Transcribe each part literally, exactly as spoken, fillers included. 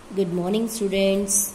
Good morning, students.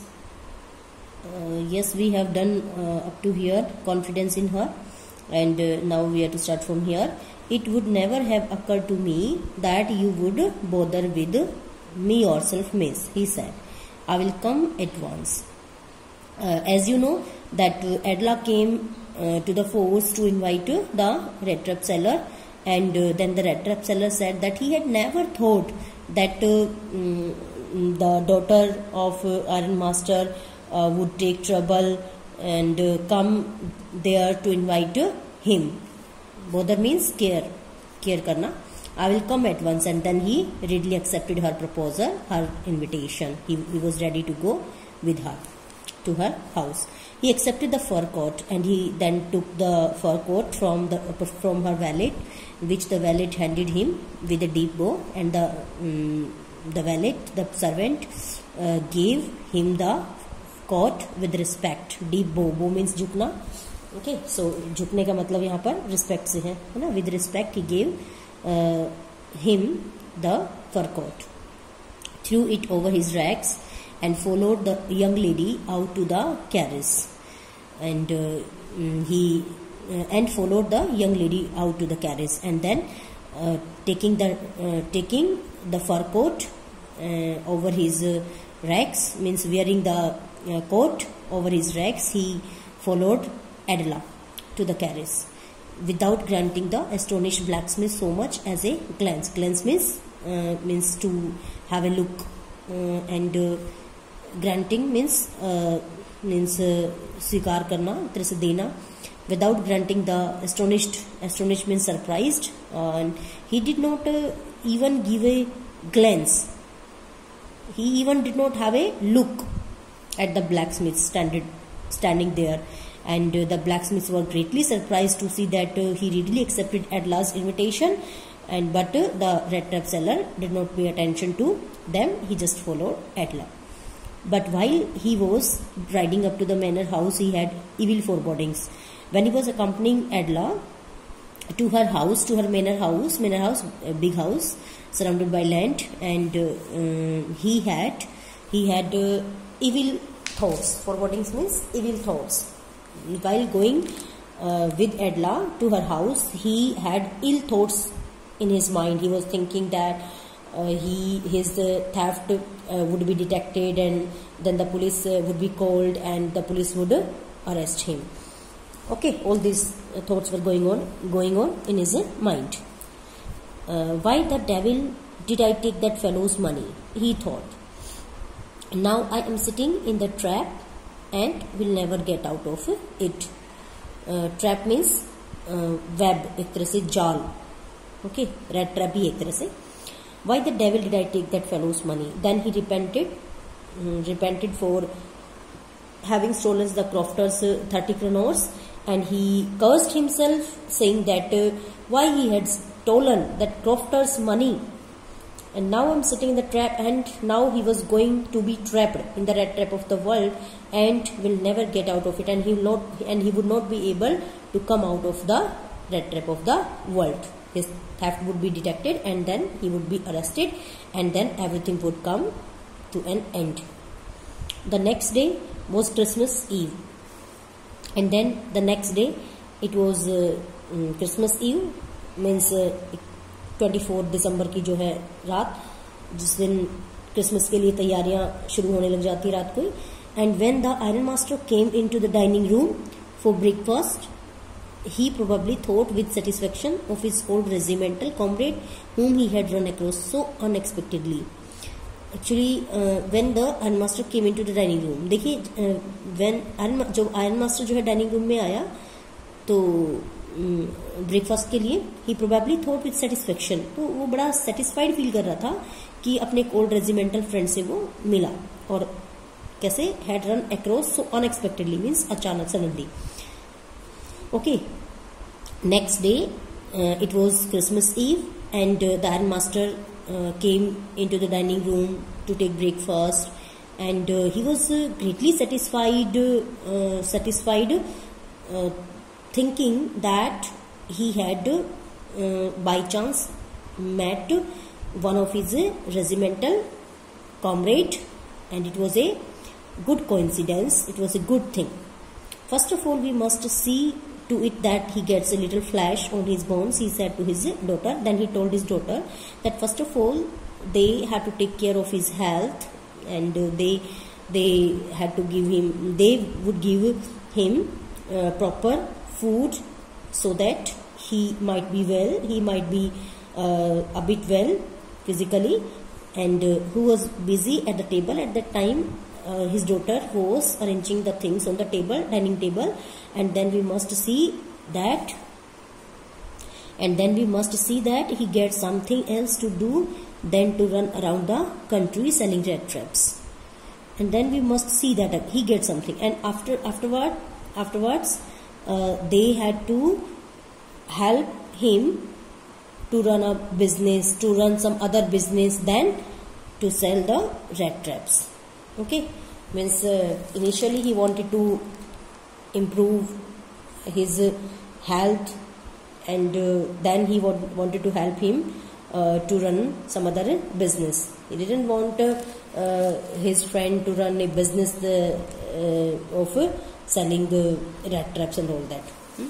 Uh, yes, we have done uh, up to here, confidence in her, and uh, now we have to start from here. It would never have occurred to me that you would bother with me yourself, miss, he said. I will come at once. Uh, as you know that uh, Adela came uh, to the force to invite uh, the red trap seller, and uh, then the red trap seller said that he had never thought that uh, um, the daughter of uh, Iron Master uh, would take trouble and uh, come there to invite uh, him. Bother means care, care karna. I will come at once, and then he readily accepted her proposal, her invitation. He, he was ready to go with her to her house. He accepted the fur coat, and he then took the fur coat from the from her valet, which the valet handed him with a deep bow, and the um, the valet, the servant, uh, gave him the coat with respect. Deep bow, bow means झुकना. Okay, so झुकने का मतलब यहाँ पर respect से है, है ना? With respect, he gave uh, him the fur coat, threw it over his racks, and followed the young lady out to the carriage. And uh, he uh, and followed the young lady out to the carriage, and then uh, taking the uh, taking the fur coat uh, over his uh, racks, means wearing the uh, coat over his racks, he followed Adela to the carriage without granting the astonished blacksmith so much as a glance. Glance means uh, means to have a look, uh, and uh, granting means uh, means uh, स्वीकार करना, तरह से देना. Without granting the astonished, astonished means surprised, uh, and he did not uh, even give a glance. He even did not have a look at the blacksmith standing standing there, and uh, the blacksmiths were greatly surprised to see that uh, he readily accepted Adela's invitation, and but uh, the red trap seller did not pay attention to them. He just followed Adela. But while he was riding up to the manor house, he had evil forebodings. When he was accompanying Adela to her house, to her manor house, manor house, a big house surrounded by land, and uh, um, he had he had uh, evil thoughts. Forebodings means evil thoughts. While going uh, with Adela to her house, he had ill thoughts in his mind. He was thinking that uh, he his uh, theft uh, would be detected, and then the police uh, would be called, and the police would uh, arrest him. Okay, all these uh, thoughts were going on, going on in his uh, mind. Uh, why the devil did I take that fellow's money? He thought. Now I am sitting in the trap and will never get out of it. Uh, trap means uh, web, एक तरह से जाल. Okay, rat trap भी एक तरह से. Why the devil did I take that fellow's money? Then he repented, um, repented for having stolen the crofters uh, thirty kronors, and he cursed himself, saying that uh, why he had stolen that crofter's money. And now I'm sitting in the trap, and now he was going to be trapped in the rat trap of the world, and will never get out of it, and he will not, and he would not be able to come out of the rat trap of the world. His theft would be detected, and then he would be arrested, and then everything would come to an end. The next day was Christmas Eve, and then the next day it was uh, um, Christmas Eve, means uh, twenty-fourth December की जो है रात, जिस दिन Christmas के लिए तैयारियां शुरू होने लग जाती रात को. And when the Iron Master came into the dining room for breakfast, he probably thought with satisfaction of his old regimental comrade whom he had run across so unexpectedly. Actually, uh, when the Iron Master came into the dining room, देखिए, uh, when Iron, जब Iron Master जो है dining room में आया, तो breakfast के लिए, he probably thought with satisfaction, तो वो बड़ा सेटिस्फाइड फील कर रहा था कि अपने एक ओल्ड रेजिमेंटल फ्रेंड से वो मिला. और कैसे? Had run across so unexpectedly, means अचानक, suddenly. Okay, next day it was Christmas Eve, and the iron master came in to the dining room to take breakfast, and he was greatly satisfied satisfied thinking that he had uh, by chance met one of his regimental comrade and it was a good coincidence. It was a good thing. First of all, we must see to it that he gets a little flesh on his bones, he said to his daughter. Then he told his daughter that first of all they had to take care of his health, and uh, they they had to give him, they would give him uh, proper food so that he might be well, he might be uh, a bit well physically. And uh, who was busy at the table at that time? Uh, his daughter was arranging the things on the table, dining table. And then we must see that and then we must see that he gets something else to do than to run around the country selling rat traps. And then we must see that he gets something, and after afterward afterwards uh, they had to help him to run a business, to run some other business than to sell the rat traps. Okay, means uh, initially he wanted to improve his uh, health, and uh, then he wanted to help him uh, to run some other business. He didn't want uh, uh, his friend to run a business uh, uh, of uh, selling uh, rat traps and all that. Hmm?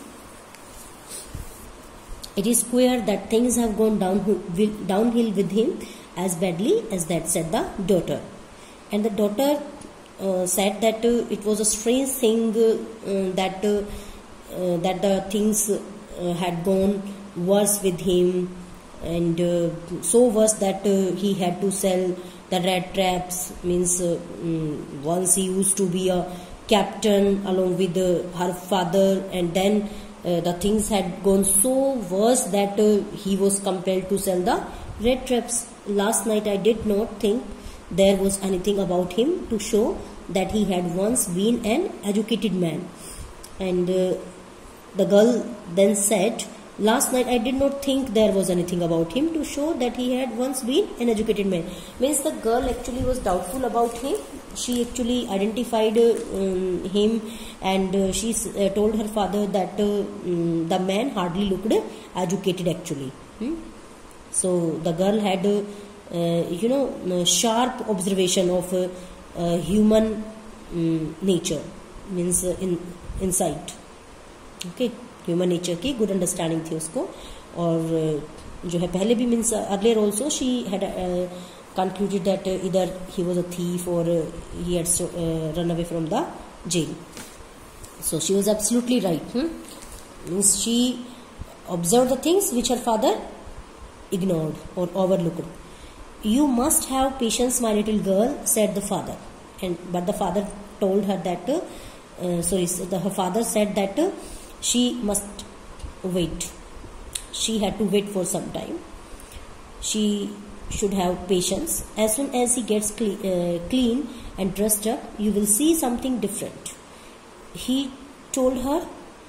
It is queer that things have gone downhill, downhill with him as badly as that, said the daughter. And the daughter uh, said that uh, it was a strange thing uh, uh, that uh, uh, that the things uh, had gone worse with him, and uh, so worse that uh, he had to sell the rat traps. Means uh, um, once he used to be a captain along with uh, her father, and then uh, the things had gone so worse that uh, he was compelled to sell the rat traps. Last night I did not think there was anything about him to show that he had once been an educated man. And uh, the girl then said, last night I did not think there was anything about him to show that he had once been an educated man. Means the girl actually was doubtful about him. She actually identified uh, um, him, and uh, she uh, told her father that uh, um, the man hardly looked educated actually. Hmm? So the girl had uh, Uh, you know uh, sharp observation of uh, uh, human um, nature, means uh, in insight. Okay, human nature की good understanding थी उसको. और uh, जो है पहले भी means uh, earlier also she had uh, concluded that uh, either he was a thief or uh, he had so, uh, run away from the jail. So she was absolutely right. Hmm? Means she observed the things which her father ignored or overlooked. You must have patience, my little girl, said the father. And but the father told her that uh, uh, sorry the, her father said that uh, she must wait. She had to wait for some time. She should have patience. As soon as he gets clean, uh, clean and dressed up, you will see something different. He told her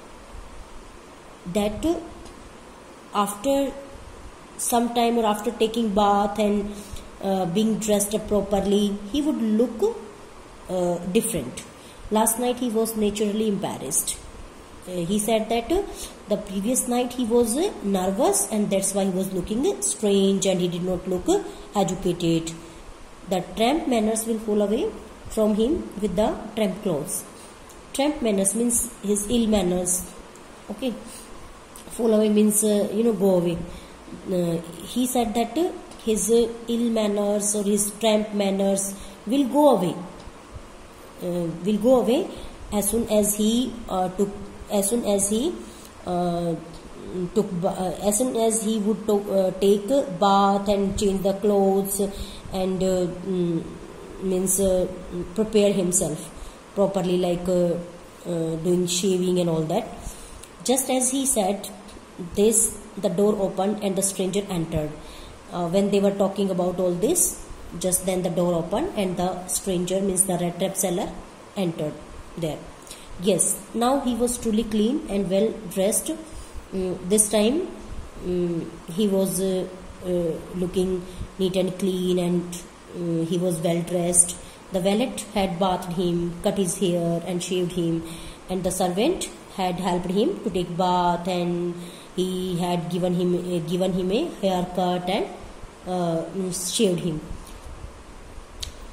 that uh, after some time, or after taking bath and uh, being dressed up properly, he would look uh, different. Last night he was naturally embarrassed. Uh, he said that uh, the previous night he was uh, nervous, and that's why he was looking uh, strange, and he did not look uh, educated. The tramp manners will fall away from him with the tramp clothes. Tramp manners means his ill manners. Okay, fall away means uh, you know go away. Uh, he said that uh, his uh, ill manners or his tramp manners will go away. Uh, will go away as soon as he uh, took, as soon as he uh, took, uh, as soon as he would to, uh, take a bath and change the clothes and uh, mm, means uh, prepare himself properly, like uh, uh, doing shaving and all that. Just as he said this, the door opened and the stranger entered. Uh, when they were talking about all this, just then the door opened and the stranger, means the rat trap seller, entered there. Yes, now he was truly clean and well dressed. Um, this time um, he was uh, uh, looking neat and clean, and uh, he was well dressed. The valet had bathed him, cut his hair and shaved him, and the servant had helped him to take bath, and he had given him uh, given him a haircut and uh, shaved him.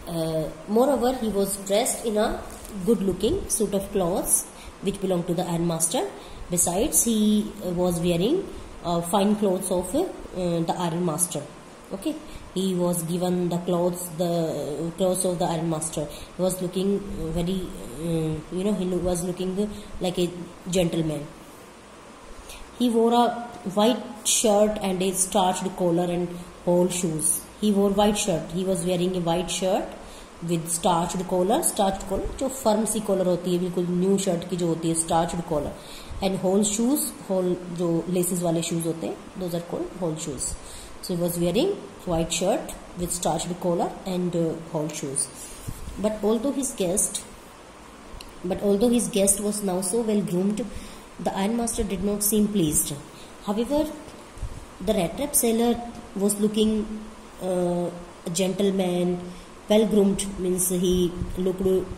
Uh, moreover, he was dressed in a good-looking suit of clothes which belonged to the ironmaster. Besides, he uh, was wearing uh, fine clothes of uh, the ironmaster. Okay, he was given the clothes, the clothes of the ironmaster. He was looking very, uh, you know, he was looking like a gentleman. He wore a white shirt and a starched collar and whole shoes. He wore white shirt. He was wearing a white shirt with starched collar. Starched collar, जो firm सी collar होती है, बिल्कुल new shirt की जो होती है, starched collar. And whole shoes, whole जो laces वाले shoes होते हैं, those are called whole shoes. So he was wearing white shirt with starched collar and uh, whole shoes. But although his guest, but although his guest was now so well groomed, the ironmaster did not seem pleased. However, the rat trap sailor was looking uh, a gentleman, well groomed means he looked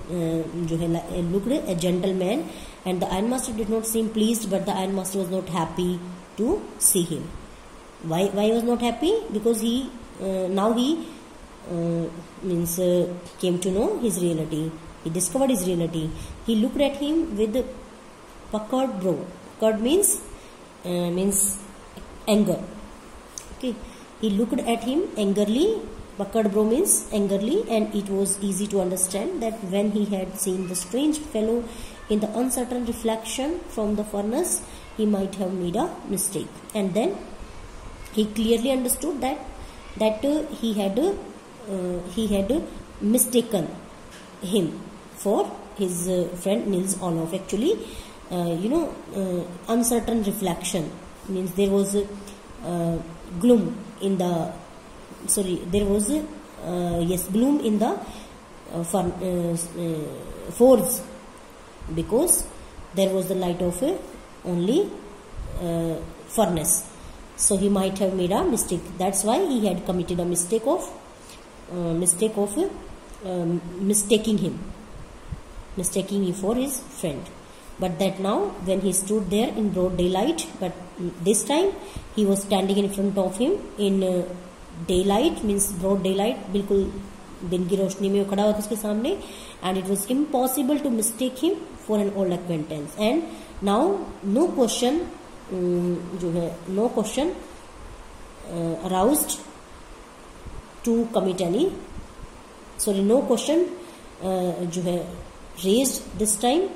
uh, looked a gentleman, and the ironmaster did not seem pleased. But the ironmaster was not happy to see him. Why? Why was not happy? Because he uh, now he uh, means uh, came to know his reality. He discovered his reality. He looked at him with puckered brow. Puckered means uh, means anger. Okay, he looked at him angrily. Puckered brow means angrily, and it was easy to understand that when he had seen the strange fellow in the uncertain reflection from the furnace, he might have made a mistake. And then he clearly understood that that uh, he had uh, he had uh, mistaken him for his uh, friend Nils Olof. Actually, uh, you know, uh, uncertain reflection means there was uh, uh, gloom in the sorry there was uh, yes gloom in the uh, fun, uh, uh, forge, because there was the light of uh, only uh, furnace. So he might have made a mistake. That's why he had committed a mistake of uh, mistake of uh, um, mistaking him, mistaking him for his friend. But that now, when he stood there in broad daylight, but this time he was standing in front of him in uh, daylight, means broad daylight, बिल्कुल दिन की रोशनी में खड़ा होता उसके सामने, and it was impossible to mistake him for an old acquaintance. And now no question जो है no question uh, aroused to commit any sorry no question uh, जो है raised this time.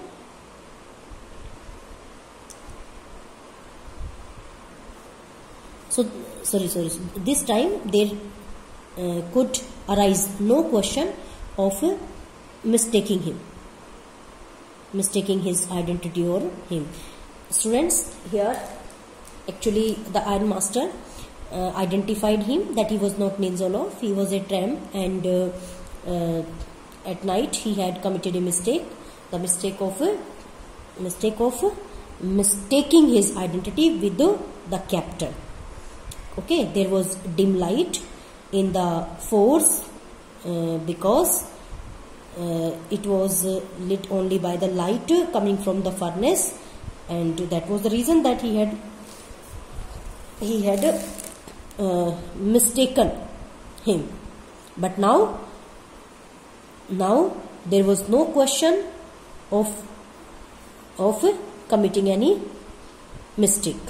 So sorry sorry this time there uh, could arise no question of uh, mistaking him, mistaking his identity or him. Students, here actually the ironmaster uh, identified him that he was not Nils Olof, he was a tramp, and uh, uh, at night he had committed a mistake, the mistake of uh, mistake of uh, mistaking his identity with the, the captain. Okay, there was dim light in the force uh, because uh, it was uh, lit only by the light coming from the furnace, and that was the reason that he had he had uh, mistaken him. But now now there was no question of of committing any mistake.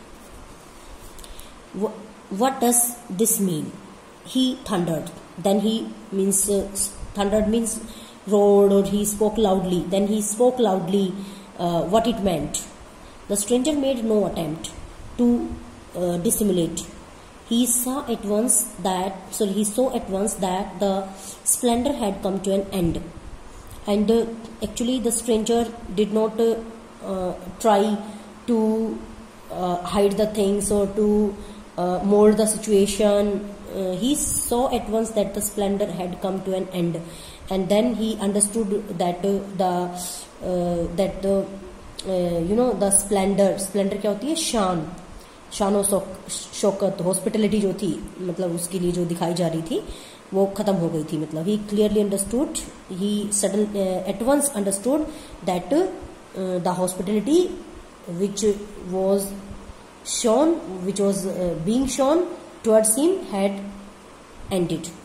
What does this mean? He thundered. Then he means uh, thundered means roared, or he spoke loudly. Then he spoke loudly uh, what it meant. The stranger made no attempt to uh, dissimulate. He saw at once that sorry he saw at once that the splendor had come to an end, and uh, actually the stranger did not uh, uh, try to uh, hide the things or to Uh, mold the situation. Uh, he saw at once that the splendor had come to an end, and then he understood that uh, the uh, that the uh, you know the splendor splendor क्या होती है? शान, शान और Shaukat, hospitality जो थी, मतलब उसके लिए जो दिखाई जा रही थी वो खत्म हो गई थी. मतलब he clearly understood, he suddenly uh, at once understood that uh, the hospitality which was shown, which was uh, being shown towards him, had ended.